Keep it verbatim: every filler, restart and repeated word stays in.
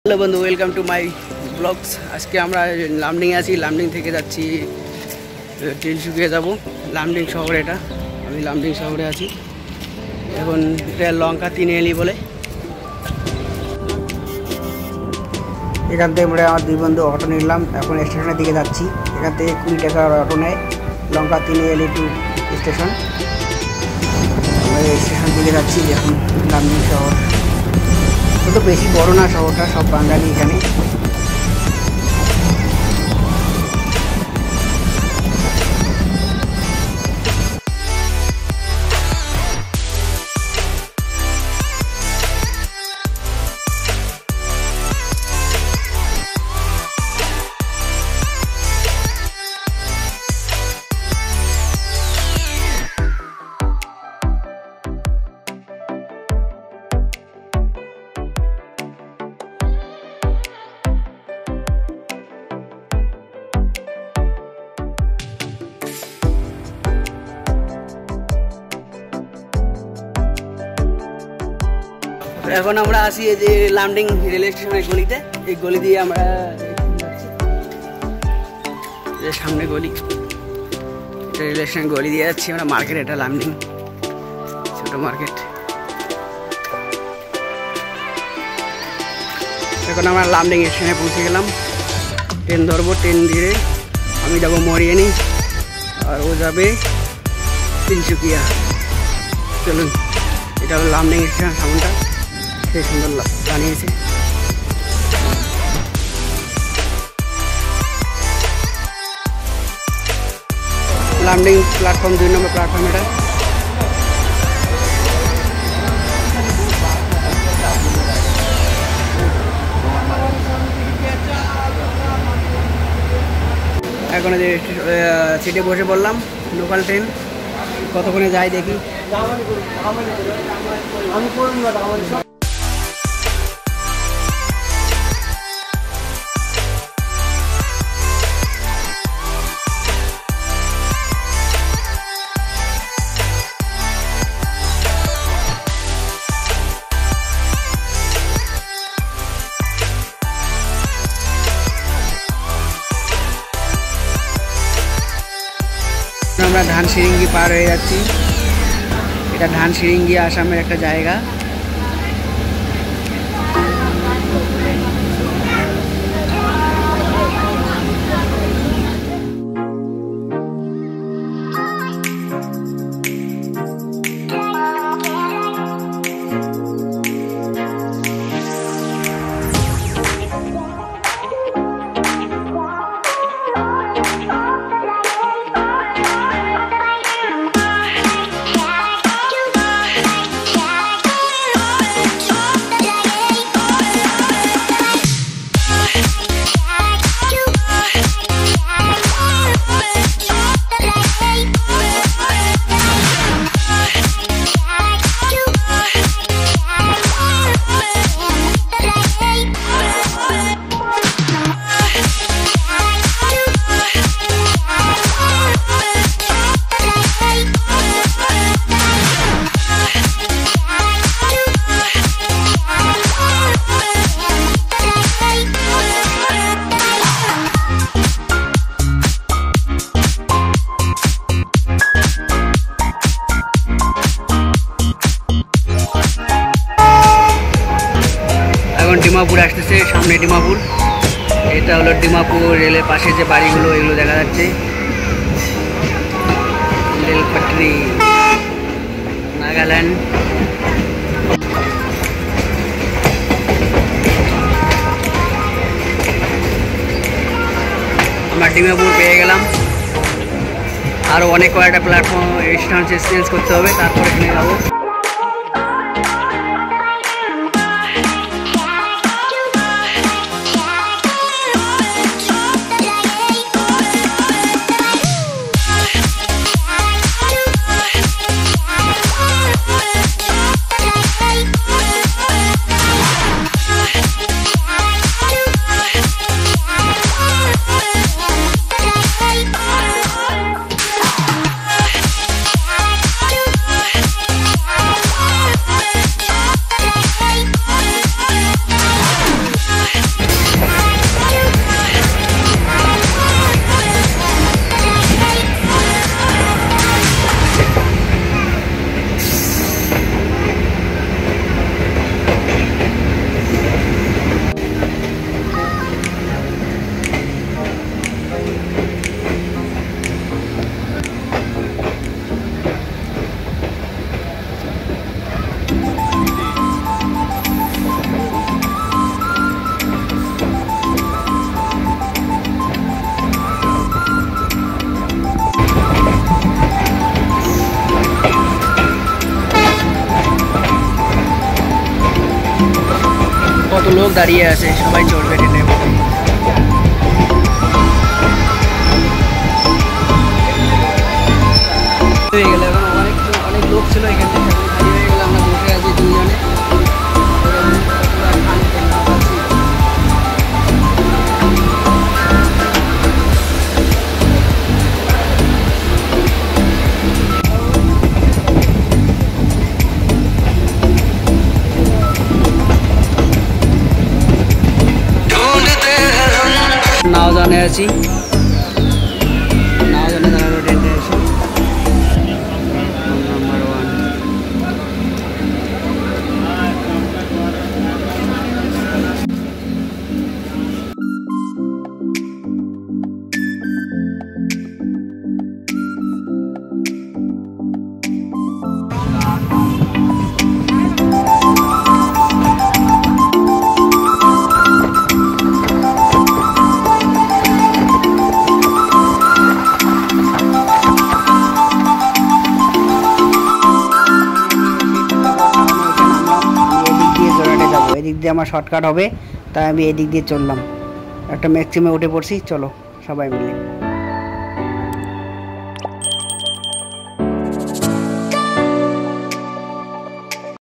Hello बंधु welcome to my blogs. आज के আমরা লামডিং আছি। লামডিং থেকে যাচ্ছি তিনসুকিয়া যাব। লামডিং শহর, এটা আমি লামডিং শহরে আছি এখন। এটা লঙ্কা তিন এলি বলে। এখান থেকে আমরা আমার দুই বন্ধু অটো নিলাম, এখন স্টেশনের দিকে যাচ্ছি। এখান থেকে কুড়ি টাকার অটো নেয় লঙ্কা তিন এলি টু স্টেশন। আমরা স্টেশন দিকে যাচ্ছি এখন। লামডিং শহর তো বেশি বড় না শহরটা, সব বাঙালি এখানে। এখন আমরা আসি এই যে লামডিং রেলওয়ে স্টেশনের গলিতে। এই গলি দিয়ে আমরা যাচ্ছি, যে সামনে গলি, রেলওয়ে স্টেশন গলি দিয়ে যাচ্ছি আমরা। মার্কেট, এটা লামডিং ছোট মার্কেট। এখন আমরা লামডিং স্টেশনে পৌঁছে গেলাম। ট্রেন ধরবো, ট্রেন ধীরে আমি যাবো মরিয়ানি আর ও যাবে তিনসুকিয়া। চলুন, এটা হলো লামডিং স্টেশন সামনটা, সেই সুন্দর বানিয়েছে। লামডিং প্ল্যাটফর্ম, দুই নম্বর প্ল্যাটফর্ম এটা। এখন যে সিটে বসে পড়লাম, লোকাল ট্রেন কতক্ষণে যাই দেখি। আমরা ধানসিরিঙ্গি পার হয়ে যাচ্ছি। এটা ধানসিরিঙ্গি আসামের একটা জায়গা। ডিমাপুর আসতেছে, সামনে ডিমাপুর। এটা হলো ডিমাপুর রেলের পাশে যে বাড়িগুলো, এগুলো দেখা যাচ্ছে। রেল পাটরি, নাগাল্যান্ড। আমরা ডিমাপুর পেয়ে গেলাম। আরও অনেক কয়েকটা প্ল্যাটফর্ম স্টেশন চেঞ্জ করতে হবে, তারপরে এখানে যাবো। লোক দাঁড়িয়ে আছে, সবাই চড়বে ট্রেনে। হয়ে গেল এখন, অনেক অনেক লোক ছিল এখান থেকে খালি হয়ে গেল, আমরা বসে আছি দুজনে। নাও জানে আছি, নাও জানে দাঁড়ানো ট্রেনে এসে নাম্বার ওয়ান। এদিক দিয়ে আমার শর্টকাট হবে, তাই আমি এদিক দিয়ে চললাম। একটা ম্যাক্সিমে উঠে পড়ছি, চলো সবাই মিলে।